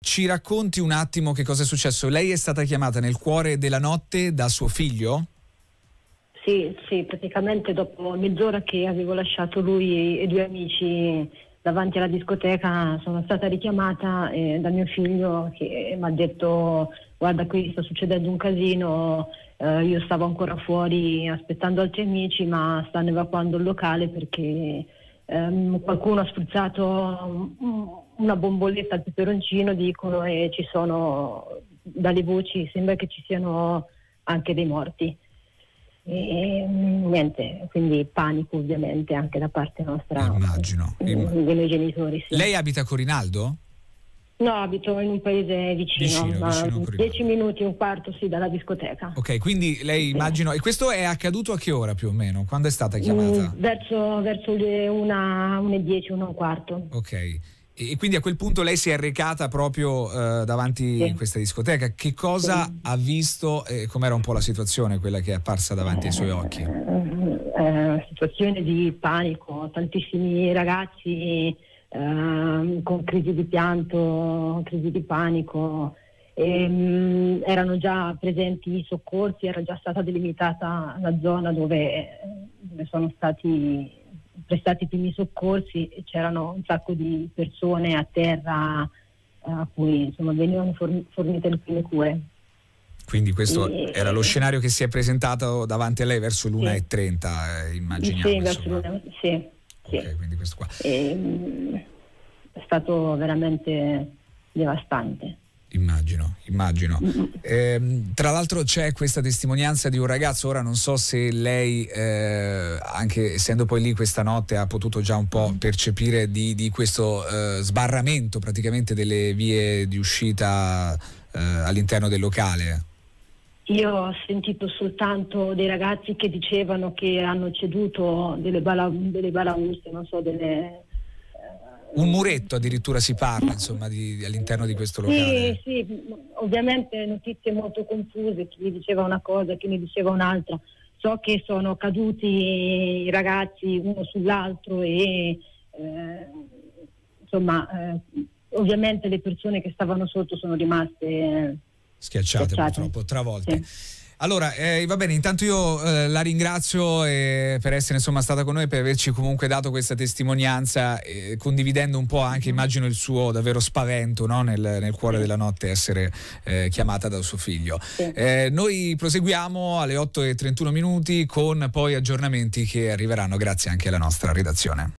ci racconti un attimo che cosa è successo? Lei è stata chiamata nel cuore della notte da suo figlio? Sì, praticamente dopo mezz'ora che avevo lasciato lui e due amici davanti alla discoteca sono stata richiamata da mio figlio che mi ha detto: guarda, qui sta succedendo un casino, io stavo ancora fuori aspettando altri amici, ma stanno evacuando il locale perché qualcuno ha spruzzato una bomboletta al peperoncino, dicono, e ci sono, dalle voci sembra che ci siano anche dei morti. E niente, quindi panico ovviamente anche da parte nostra. Immagino. Dei miei genitori, sì. Lei abita a Corinaldo? No, abito in un paese vicino, vicino 10 minuti, un quarto, sì, dalla discoteca. Ok, quindi lei immagino. E questo è accaduto a che ora più o meno? Quando è stata chiamata? Verso le 1:10, 1:15. Ok. E quindi a quel punto lei si è recata proprio davanti a questa discoteca. Che cosa ha visto e com'era un po' la situazione, quella che è apparsa davanti ai suoi occhi? Situazione di panico, tantissimi ragazzi con crisi di pianto, crisi di panico. Erano già presenti i soccorsi, era già stata delimitata la zona dove sono stati prestati i primi soccorsi e c'erano un sacco di persone a terra a cui insomma venivano fornite le prime cure. Quindi questo era lo scenario che si è presentato davanti a lei verso l'1:30, immaginiamo. Sì, verso sì. Ok, quindi questo qua. È stato veramente devastante. Immagino. Tra l'altro c'è questa testimonianza di un ragazzo, ora non so se lei, anche essendo poi lì questa notte, ha potuto già un po' percepire di questo sbarramento praticamente delle vie di uscita all'interno del locale. Io ho sentito soltanto dei ragazzi che dicevano che hanno ceduto delle balaustre, non so, un muretto addirittura si parla, insomma, all'interno di questo locale. Sì, ovviamente notizie molto confuse, chi mi diceva una cosa, chi mi diceva un'altra. So che sono caduti i ragazzi uno sull'altro e ovviamente le persone che stavano sotto sono rimaste schiacciate. Purtroppo, travolte. Sì. Allora, va bene, intanto io la ringrazio per essere insomma stata con noi, per averci comunque dato questa testimonianza, condividendo un po' anche, immagino, il suo davvero spavento, no? nel cuore della notte essere chiamata da suo figlio. Sì. Noi proseguiamo alle 8:31 con poi aggiornamenti che arriveranno grazie anche alla nostra redazione.